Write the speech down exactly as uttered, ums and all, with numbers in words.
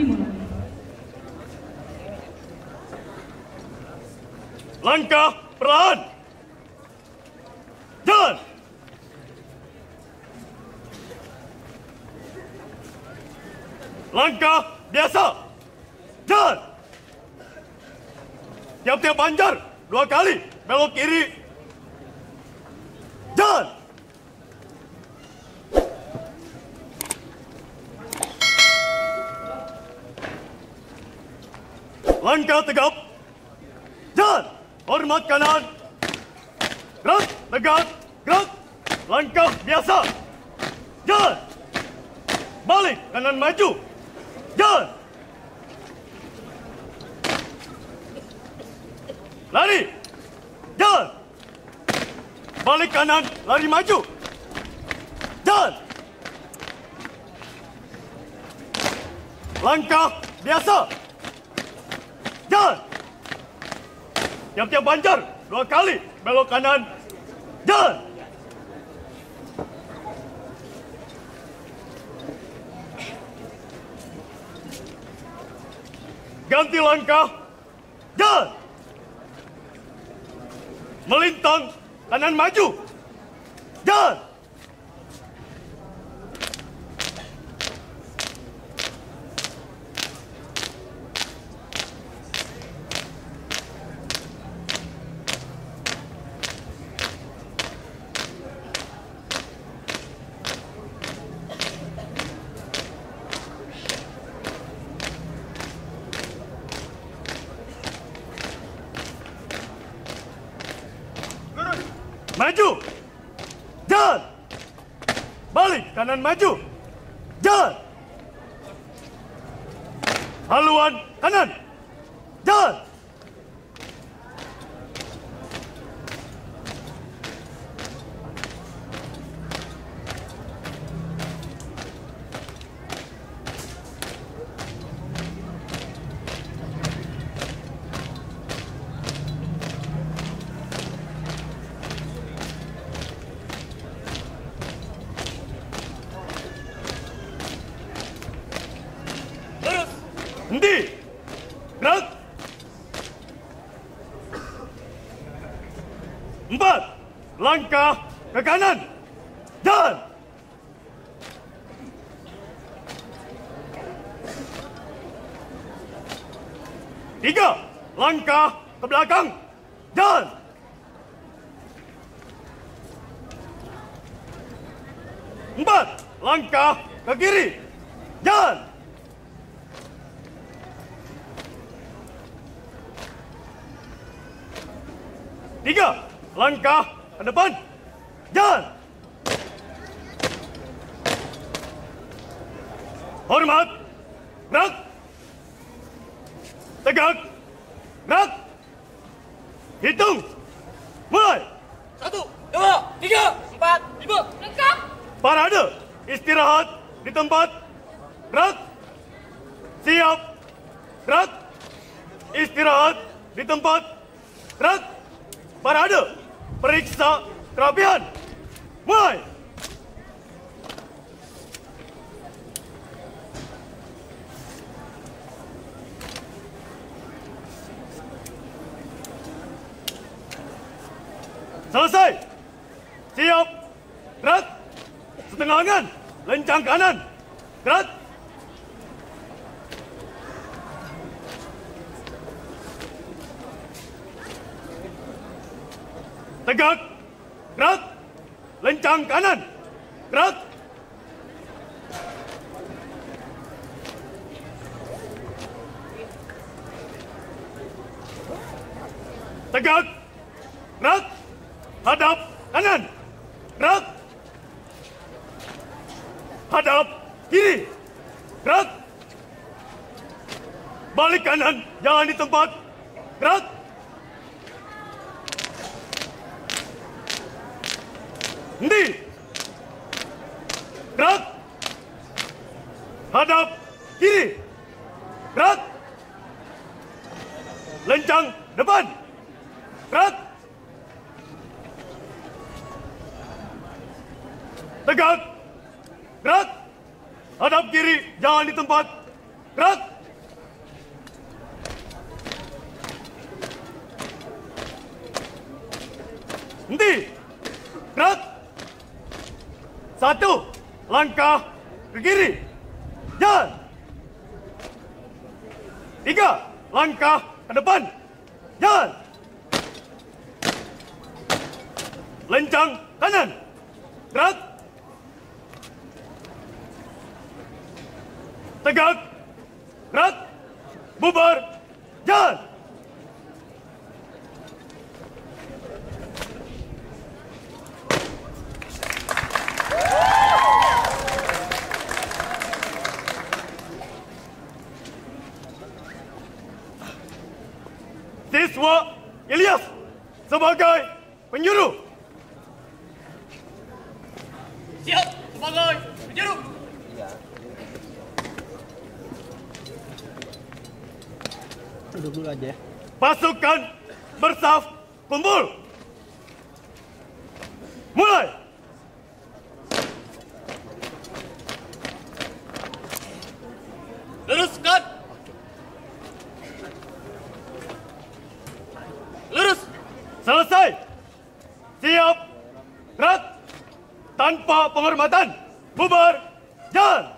dimulai. Langkah perlahan. Jalan. Langkah biasa. Jalan. Tiap-tiap panjar dua kali belok kiri. Jalan. Langkah tegap. Jalan. Hormat kanan. Gerak, tegak, gerak. Langkah biasa. Jalan. Balik, kanan maju. Jalan. Lari. Jalan. Balik kanan, lari maju. Jalan. Langkah biasa. Jalan. Tiap-tiap banjar, dua kali belok kanan. Jalan. Ganti langkah. Jalan. Melintang, kanan maju. Jalan. Maju. Jalan. Balik, kanan maju. Jalan. Haluan kanan. Jalan. Henti. Gerak. Empat. Langkah ke kanan. Jalan. Tiga. Langkah ke belakang. Jalan. Empat. Langkah ke kiri. Jalan. Tiga. Langkah ke depan. Jalan. Hormat. Gerak. Tegak. Gerak. Hitung. Mulai. Satu, dua, tiga, empat, lima. Lengkap. Parade. Istirahat di tempat. Gerak. Siap. Gerak. Istirahat di tempat. Gerak. Parade. Periksa kerapian. Mulai. Selesai. Siap. Gerak. Setengah angan. Lencang kanan. Gerak. Tegak. Gerak. Lencang kanan. Gerak. Tegak. Gerak. Hadap kanan. Gerak. Hadap kiri. Gerak. Balik kanan. Jangan di tempat. Gerak. Henti. Gerak. Hadap kiri. Gerak. Lencang depan. Gerak. Tegak. Gerak. Hadap kiri. Jangan di tempat. Gerak. Henti. Gerak. Satu langkah ke kiri. Jalan. Tiga langkah ke depan. Jalan. Lencang kanan. Gerak. Tegak. Gerak. Bubar. Jalan. Siswa Ilyas sebagai penyuruh. Siap sebagai penjuru. Duduk dulu aja ya. Pasukan bersaf kumpul. Mulai. Luruskan. Lurus. Selesai. Siap. Gerak. Tanpa penghormatan. Bubar. Jalan.